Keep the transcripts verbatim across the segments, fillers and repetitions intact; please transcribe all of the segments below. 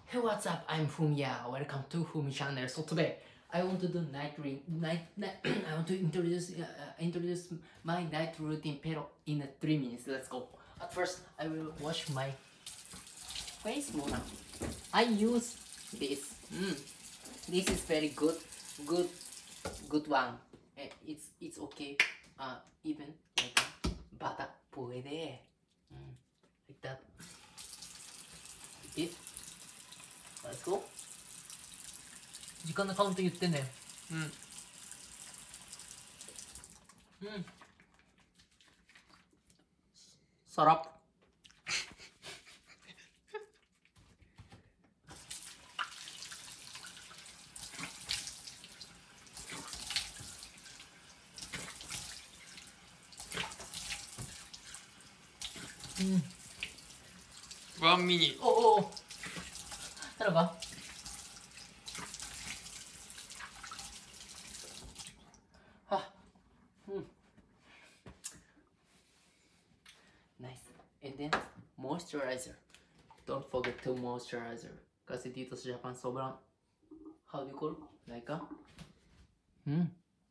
Hey, what's up? I'm Fumiya. Welcome to Fumi channel. So today I want to do night ring night, night I want to introduce uh, introduce my night routine pero in uh, three minutes. Let's go. At first I will wash my face more. I use this. Mm. This is very good good good one. Uh, it's it's okay. Uh, even like butter puede. Mm. Like that. Like this. Let's go. 時間のカウント言ってね。うん。うん。サラップ。うん。 ワンミニ。 おおお。Talaga? Ah. Hmm. Nice. And then moisturizer. Don't forget to moisturizer. Kasi dito sa Japan sobrang, how do you call it? Like a hmm.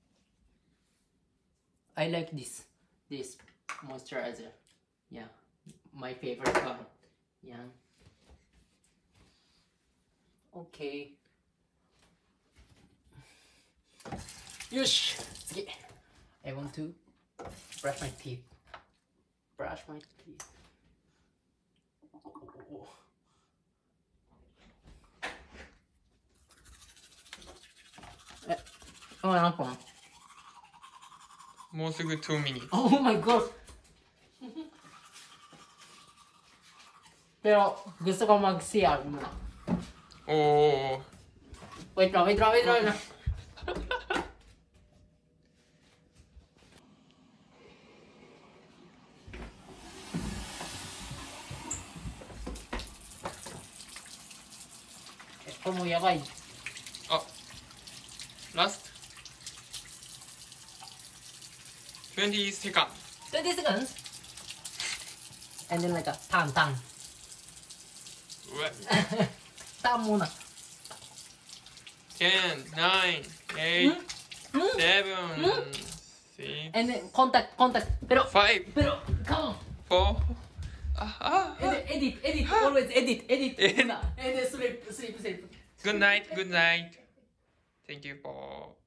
I like this. This moisturizer. Yeah. My favorite one. Yeah. Okay. Yosh! Tsugi. I want to brush my teeth. Brush my teeth. Oh. Eh, oh, ano po? もうすぐにミニ。 Oh my god! Pero gusto ko mag-C R muna. Oh. Wait lang, wait lang, wait lang, wait lang. Ito mo yabay. Ah. Last. twenty seconds. twenty seconds? And then like a tang tang. What? Tang muna. ten, nine, eight, Hmm? Hmm? seven, Hmm? six, And then contact, contact. Pero, five, pero, come on. four. Ah, ah, And then edit, edit, always edit, edit. Edit. Muna. And then sleep, sleep, sleep. Good night, good night. Thank you for